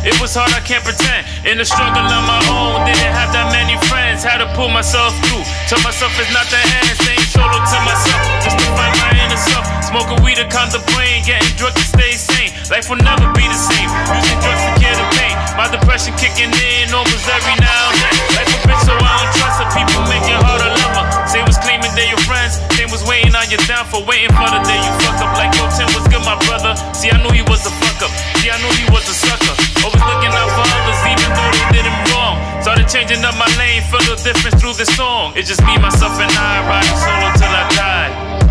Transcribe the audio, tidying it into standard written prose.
It was hard, I can't pretend. In the struggle on my own, didn't have that many friends. Had to pull myself through. Tell myself it's not the end. Staying solo to myself, just to find my inner self. Smoking weed to calm the brain, getting drugs to stay sane. Life will never be the same. Using drugs to cure the pain. My depression kicking in almost every now and then. Life a bitch, so I don't trust her. People make it hard to love her. Same was claiming they're your friends. Same was waiting on your downfall, waiting for the day you fuck up. Like yo, Tim was good, my brother. See, I knew he was a fuck up. See, I knew he was a sucker. Always looking out for others, even though they did him wrong. Started changing up my lane, felt the difference through the song. It's just me, myself, and I, riding solo till I die.